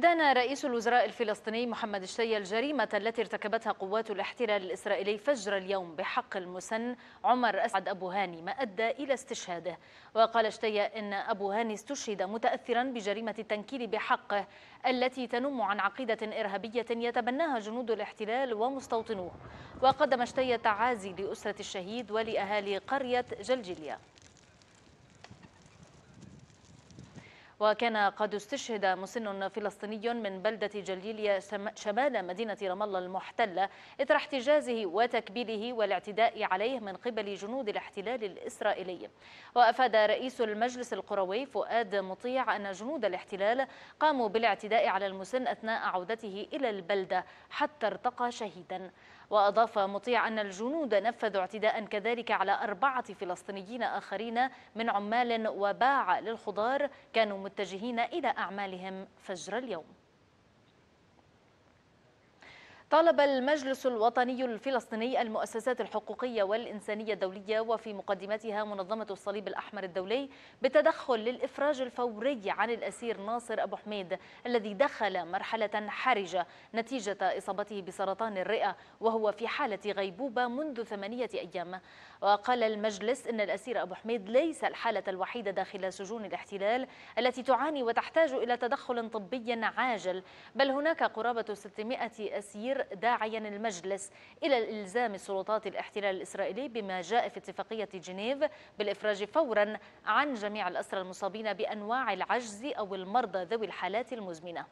أدان رئيس الوزراء الفلسطيني محمد شتي الجريمة التي ارتكبتها قوات الاحتلال الإسرائيلي فجر اليوم بحق المسن عمر أسعد أبو هاني ما أدى إلى استشهاده. وقال شتي إن أبو هاني استشهد متأثرا بجريمة التنكيل بحقه التي تنم عن عقيدة إرهابية يتبناها جنود الاحتلال ومستوطنوه. وقدم شتي تعازي لأسرة الشهيد ولأهالي قرية جلجلية. وكان قد استشهد مسن فلسطيني من بلدة جلجلية شمال مدينة رام الله المحتلة إثر احتجازه وتكبيله والاعتداء عليه من قبل جنود الاحتلال الإسرائيلي. وأفاد رئيس المجلس القروي فؤاد مطيع أن جنود الاحتلال قاموا بالاعتداء على المسن أثناء عودته إلى البلدة حتى ارتقى شهيدا. وأضاف مطيع أن الجنود نفذوا اعتداء كذلك على 4 فلسطينيين آخرين من عمال وباع للخضار كانوا متجهين إلى أعمالهم فجر اليوم. طالب المجلس الوطني الفلسطيني المؤسسات الحقوقية والإنسانية الدولية وفي مقدمتها منظمة الصليب الأحمر الدولي بالتدخل للإفراج الفوري عن الأسير ناصر أبو حميد الذي دخل مرحلة حرجة نتيجة إصابته بسرطان الرئة وهو في حالة غيبوبة منذ 8 أيام. وقال المجلس إن الأسير أبو حميد ليس الحالة الوحيدة داخل سجون الاحتلال التي تعاني وتحتاج إلى تدخل طبي عاجل، بل هناك قرابة 600 أسير، داعيا المجلس إلى الإلزام السلطات الاحتلال الإسرائيلي بما جاء في اتفاقية جنيف بالإفراج فورا عن جميع الأسرى المصابين بأنواع العجز أو المرضى ذوي الحالات المزمنة.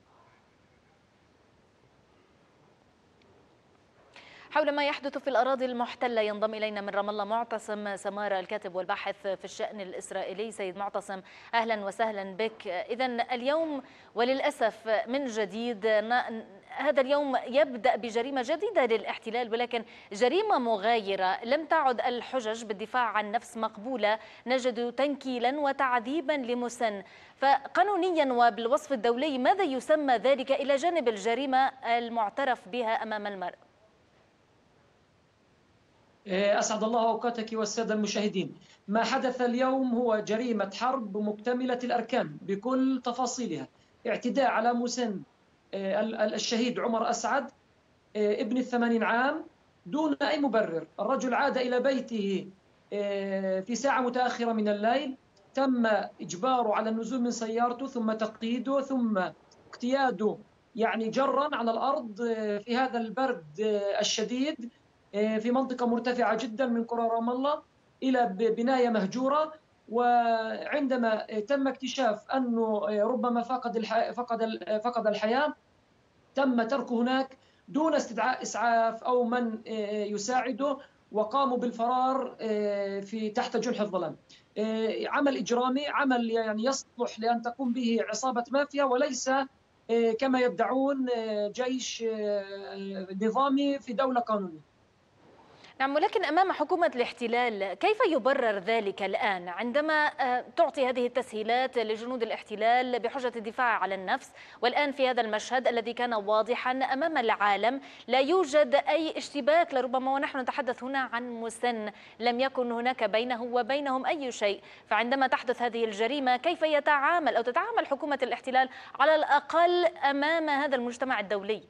حول ما يحدث في الأراضي المحتلة ينضم إلينا من رام الله معتصم سمارة الكاتب والباحث في الشأن الإسرائيلي. سيد معتصم، أهلا وسهلا بك. إذن اليوم وللأسف من جديد هذا اليوم يبدأ بجريمة جديدة للاحتلال، ولكن جريمة مغايرة. لم تعد الحجج بالدفاع عن نفس مقبولة، نجد تنكيلا وتعذيبا لمسن. فقانونيا وبالوصف الدولي ماذا يسمى ذلك إلى جانب الجريمة المعترف بها أمام المرء؟ أسعد الله أوقاتك والسادة المشاهدين. ما حدث اليوم هو جريمة حرب مكتملة الأركان بكل تفاصيلها. اعتداء على مسن الشهيد عمر أسعد ابن 80 عام دون أي مبرر. الرجل عاد إلى بيته في ساعة متأخرة من الليل، تم إجباره على النزول من سيارته ثم تقييده ثم اقتياده جرا على الأرض في هذا البرد الشديد في منطقة مرتفعة جدا من قرى رام الله إلى بناية مهجورة. وعندما تم اكتشاف أنه ربما فقد الحياة تم تركه هناك دون استدعاء إسعاف أو من يساعده، وقاموا بالفرار في تحت جنح الظلام. عمل إجرامي، عمل يصلح لأن تقوم به عصابة مافيا وليس كما يدعون جيش نظامي في دولة قانونية. نعم، ولكن أمام حكومة الاحتلال كيف يبرر ذلك الآن عندما تعطي هذه التسهيلات لجنود الاحتلال بحجة الدفاع على النفس، والآن في هذا المشهد الذي كان واضحا أمام العالم لا يوجد أي اشتباك لربما، ونحن نتحدث هنا عن مسن لم يكن هناك بينه وبينهم أي شيء، فعندما تحدث هذه الجريمة كيف يتعامل أو تتعامل حكومة الاحتلال على الأقل أمام هذا المجتمع الدولي؟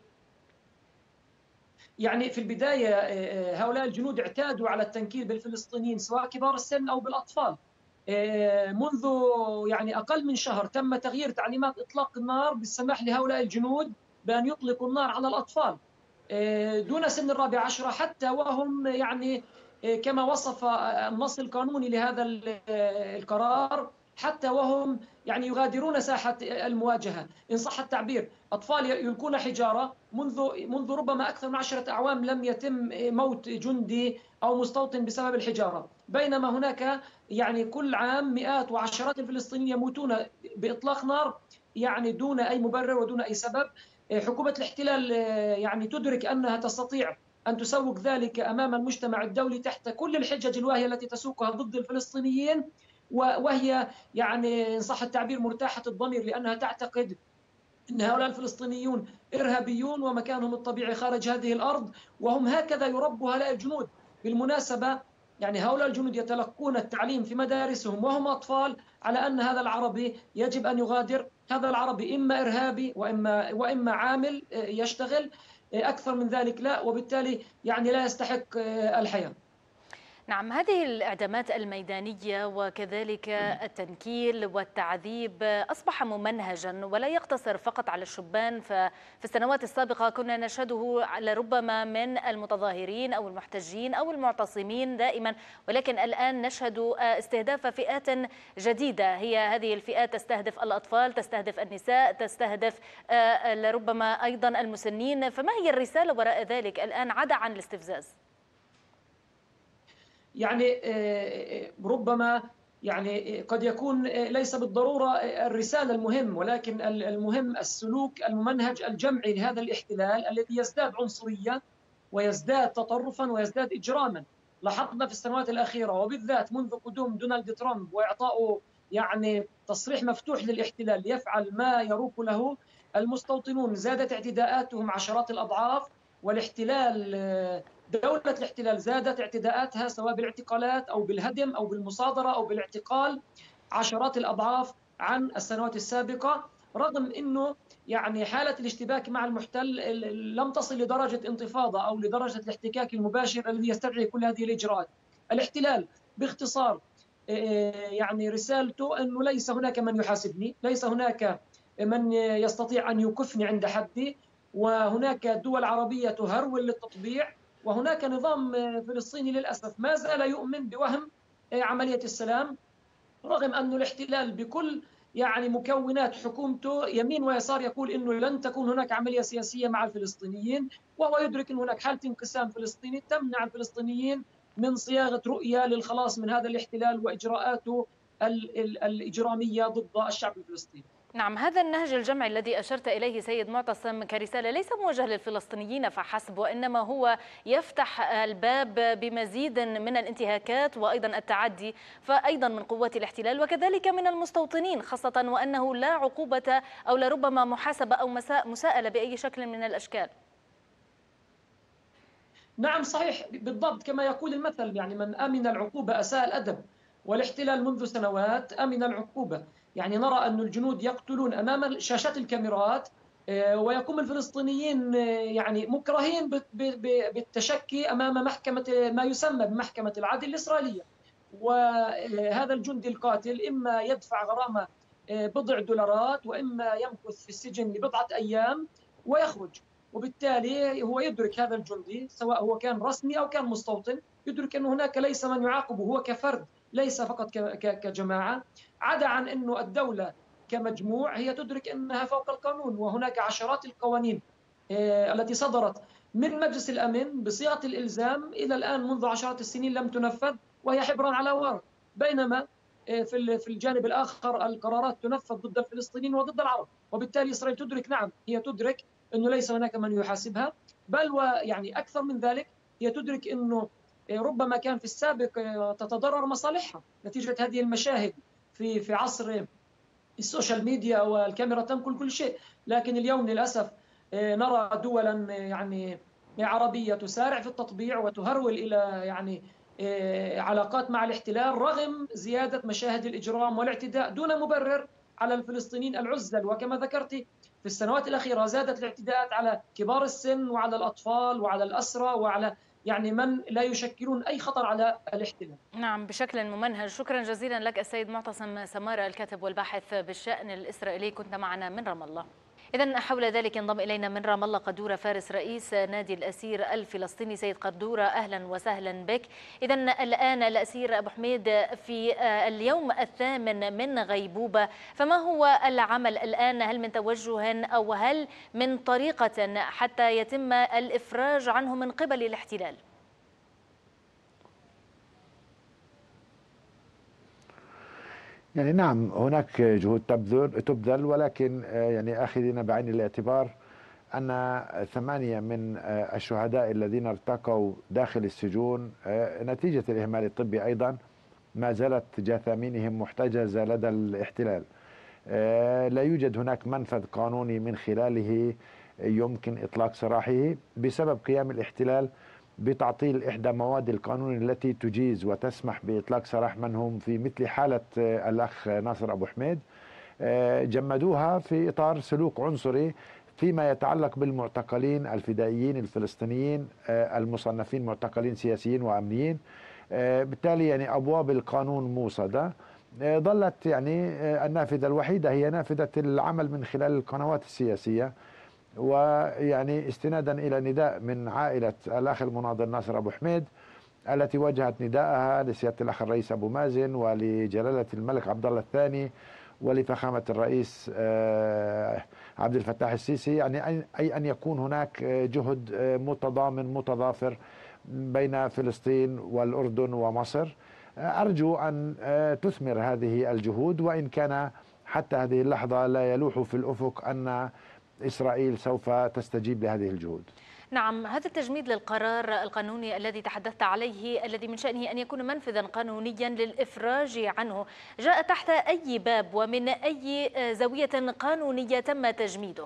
في البداية هؤلاء الجنود اعتادوا على التنكيل بالفلسطينيين سواء كبار السن أو بالأطفال. منذ أقل من شهر تم تغيير تعليمات إطلاق النار بالسماح لهؤلاء الجنود بأن يطلقوا النار على الأطفال دون سن 14، حتى وهم كما وصف النص القانوني لهذا القرار، حتى وهم يغادرون ساحة المواجهة إن صح التعبير. أطفال يلقون حجارة منذ ربما أكثر من 10 أعوام لم يتم موت جندي أو مستوطن بسبب الحجارة، بينما هناك كل عام مئات وعشرات الفلسطينيين يموتون بإطلاق نار دون أي مبرر ودون أي سبب. حكومة الاحتلال تدرك أنها تستطيع أن تسوق ذلك أمام المجتمع الدولي تحت كل الحجج الواهية التي تسوقها ضد الفلسطينيين، وهي إن صح التعبير مرتاحة الضمير، لأنها تعتقد أن هؤلاء الفلسطينيون إرهابيون ومكانهم الطبيعي خارج هذه الأرض، وهم هكذا يربوا هؤلاء الجنود. بالمناسبة هؤلاء الجنود يتلقون التعليم في مدارسهم وهم أطفال على أن هذا العربي يجب أن يغادر، هذا العربي إما إرهابي وإما عامل يشتغل، أكثر من ذلك لا، وبالتالي يعني لا يستحق الحياة. نعم، هذه الإعدامات الميدانية وكذلك التنكيل والتعذيب أصبح ممنهجا ولا يقتصر فقط على الشبان. ففي السنوات السابقة كنا نشهده لربما من المتظاهرين أو المحتجين أو المعتصمين دائما، ولكن الآن نشهد استهداف فئات جديدة. هي هذه الفئات تستهدف الأطفال، تستهدف النساء، تستهدف لربما أيضا المسنين. فما هي الرسالة وراء ذلك الآن عدا عن الاستفزاز؟ يعني ربما يعني قد يكون ليس بالضرورة الرسالة المهم، ولكن المهم السلوك الممنهج الجمعي لهذا الاحتلال الذي يزداد عنصرية ويزداد تطرفا ويزداد إجراما. لاحظنا في السنوات الأخيرة وبالذات منذ قدوم دونالد ترامب وإعطائه يعني تصريح مفتوح للاحتلال ليفعل ما يروق له المستوطنون، زادت اعتداءاتهم عشرات الأضعاف، والاحتلال دولة الاحتلال زادت اعتداءاتها سواء بالاعتقالات أو بالهدم أو بالمصادرة أو بالاعتقال عشرات الأضعاف عن السنوات السابقة، رغم أنه يعني حالة الاشتباك مع المحتل لم تصل لدرجة انتفاضة أو لدرجة الاحتكاك المباشر الذي يستدعي كل هذه الإجراءات. الاحتلال باختصار يعني رسالته أنه ليس هناك من يحاسبني، ليس هناك من يستطيع أن يكفني عند حدي، وهناك دول عربية تهرول للتطبيع، وهناك نظام فلسطيني للأسف ما زال يؤمن بوهم عملية السلام، رغم أن الاحتلال بكل يعني مكونات حكومته يمين ويسار يقول أنه لن تكون هناك عملية سياسية مع الفلسطينيين، وهو يدرك أن هناك حالة انقسام فلسطيني تمنع الفلسطينيين من صياغة رؤية للخلاص من هذا الاحتلال وإجراءاته الإجرامية ضد الشعب الفلسطيني. نعم، هذا النهج الجمعي الذي أشرت إليه سيد معتصم كرسالة ليس موجه للفلسطينيين فحسب، وإنما هو يفتح الباب بمزيد من الانتهاكات وأيضا التعدي، فأيضا من قوات الاحتلال وكذلك من المستوطنين، خاصة وأنه لا عقوبة أو لربما محاسبة أو مساءلة بأي شكل من الأشكال. نعم صحيح بالضبط كما يقول المثل، يعني من أمن العقوبة أساء الأدب، والاحتلال منذ سنوات أمن العقوبة. يعني نرى أن الجنود يقتلون أمام شاشات الكاميرات، ويقوم الفلسطينيين يعني مكرهين بالتشكي أمام محكمة ما يسمى بمحكمة العدل الإسرائيلية، وهذا الجندي القاتل إما يدفع غرامة بضع دولارات وإما يمكث في السجن لبضعة أيام ويخرج. وبالتالي هو يدرك هذا الجندي سواء هو كان رسمي أو كان مستوطن، يدرك أن هناك ليس من يعاقبه هو كفرد ليس فقط كجماعة، عدا عن أنه الدولة كمجموع هي تدرك أنها فوق القانون، وهناك عشرات القوانين التي صدرت من مجلس الأمن بصيغة الإلزام إلى الآن منذ عشرات السنين لم تنفذ، وهي حبرا على ورق، بينما في الجانب الآخر القرارات تنفذ ضد الفلسطينيين وضد العرب. وبالتالي إسرائيل تدرك، نعم هي تدرك أنه ليس هناك من يحاسبها، بل ويعني أكثر من ذلك هي تدرك أنه ربما كان في السابق تتضرر مصالحها نتيجة هذه المشاهد في عصر السوشيال ميديا والكاميرا تنقل كل شيء، لكن اليوم للأسف نرى دولا يعني عربية تسارع في التطبيع وتهرول إلى يعني علاقات مع الاحتلال رغم زيادة مشاهد الإجرام والاعتداء دون مبرر على الفلسطينيين العزل. وكما ذكرت في السنوات الأخيرة زادت الاعتداءات على كبار السن وعلى الأطفال وعلى الأسرى وعلى يعني من لا يشكلون أي خطر على الاحتلال. نعم بشكل ممنهج. شكرا جزيلا لك السيد معتصم سمارة الكاتب والباحث بالشأن الإسرائيلي، كنت معنا من رام الله. إذن حول ذلك انضم إلينا من رام الله قدورة فارس رئيس نادي الأسير الفلسطيني. سيد قدورة أهلا وسهلا بك. إذن الآن الأسير أبو حميد في اليوم الثامن من غيبوبة، فما هو العمل الآن؟ هل من توجه أو هل من طريقة حتى يتم الإفراج عنه من قبل الاحتلال؟ يعني نعم هناك جهود تبذل، ولكن يعني آخذين بعين الاعتبار أن 8 من الشهداء الذين ارتقوا داخل السجون نتيجة الإهمال الطبي أيضا ما زالت جثامينهم محتجزة لدى الاحتلال. لا يوجد هناك منفذ قانوني من خلاله يمكن إطلاق سراحه بسبب قيام الاحتلال بتعطيل إحدى مواد القانون التي تجيز وتسمح بإطلاق سراح من هم في مثل حالة الأخ ناصر أبو حميد. جمدوها في إطار سلوك عنصري فيما يتعلق بالمعتقلين الفدائيين الفلسطينيين المصنفين معتقلين سياسيين وأمنيين. بالتالي يعني أبواب القانون موصدة. ظلت يعني النافذة الوحيدة هي نافذة العمل من خلال القنوات السياسية، ويعني استنادا إلى نداء من عائلة الأخ المناضل ناصر أبو حميد التي وجهت نداءها لسيادة الأخ الرئيس أبو مازن ولجلالة الملك عبد الله الثاني ولفخامة الرئيس عبد الفتاح السيسي، يعني أي أن يكون هناك جهد متضامن متضافر بين فلسطين والأردن ومصر. أرجو أن تثمر هذه الجهود، وإن كان حتى هذه اللحظة لا يلوح في الأفق أن إسرائيل سوف تستجيب لهذه الجهود. نعم، هذا التجميد للقرار القانوني الذي تحدثت عليه الذي من شأنه أن يكون منفذا قانونيا للإفراج عنه جاء تحت أي باب ومن أي زاوية قانونية تم تجميده؟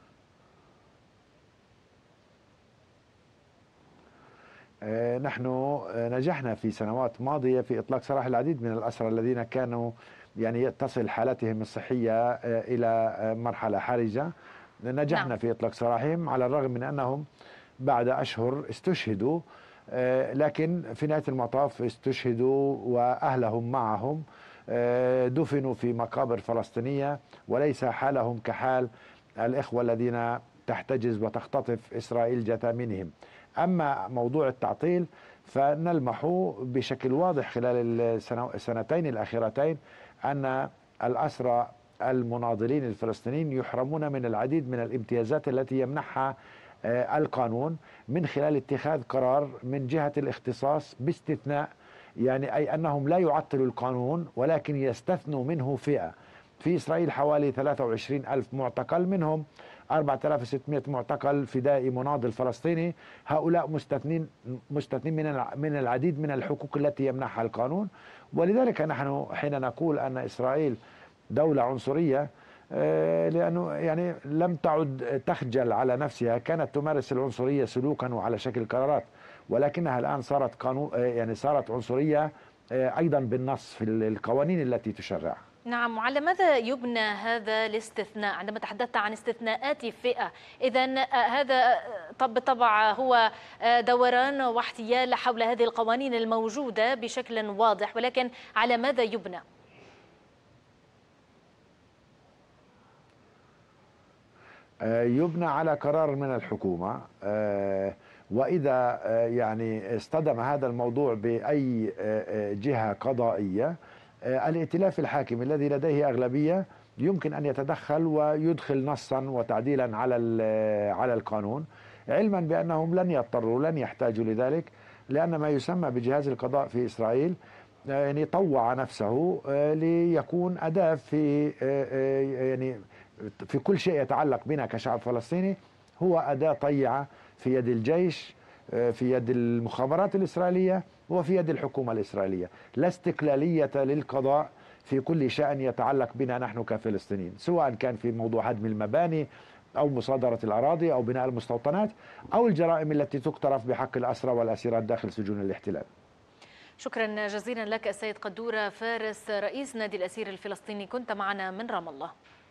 نحن نجحنا في سنوات ماضية في إطلاق سراح العديد من الأسرى الذين كانوا يعني تصل حالتهم الصحية إلى مرحلة حرجة. نجحنا في إطلاق سراحهم على الرغم من أنهم بعد أشهر استشهدوا، لكن في نهاية المطاف استشهدوا وأهلهم معهم دفنوا في مقابر فلسطينية، وليس حالهم كحال الإخوة الذين تحتجز وتختطف إسرائيل جثامينهم. أما موضوع التعطيل فنلمح بشكل واضح خلال السنتين الأخيرتين أن الأسرى المناضلين الفلسطينيين يحرمون من العديد من الامتيازات التي يمنحها القانون من خلال اتخاذ قرار من جهة الاختصاص باستثناء، يعني أي أنهم لا يعطلوا القانون ولكن يستثنوا منه فئة. في إسرائيل حوالي 23 ألف معتقل، منهم 4600 معتقل فدائي مناضل فلسطيني. هؤلاء مستثنين من العديد من الحقوق التي يمنحها القانون. ولذلك نحن حين نقول أن إسرائيل دولة عنصرية لأنه يعني لم تعد تخجل على نفسها، كانت تمارس العنصرية سلوكا وعلى شكل قرارات، ولكنها الآن صارت قانون يعني صارت عنصرية أيضا بالنص في القوانين التي تشرع. نعم، وعلى ماذا يبنى هذا الاستثناء عندما تحدثت عن استثناءات فئة؟ إذن هذا بالطبع هو دوران واحتيال حول هذه القوانين الموجودة بشكل واضح، ولكن على ماذا يبنى؟ يبنى على قرار من الحكومة، وإذا يعني اصطدم هذا الموضوع بأي جهة قضائية الائتلاف الحاكم الذي لديه أغلبية يمكن أن يتدخل ويدخل نصا وتعديلا على القانون، علما بأنهم لن يضطروا لن يحتاجوا لذلك، لأن ما يسمى بجهاز القضاء في إسرائيل يعني طوع نفسه ليكون أداة في يعني في كل شيء يتعلق بنا كشعب فلسطيني، هو أداة طيعة في يد الجيش، في يد المخابرات الإسرائيلية، وفي يد الحكومة الإسرائيلية. لا استقلالية للقضاء في كل شأن يتعلق بنا نحن كفلسطينيين، سواء كان في موضوع هدم المباني أو مصادرة الأراضي أو بناء المستوطنات أو الجرائم التي تقترف بحق الأسرى والأسيرات داخل سجون الاحتلال. شكرا جزيلا لك السيد قدورة فارس رئيس نادي الأسير الفلسطيني، كنت معنا من رام الله.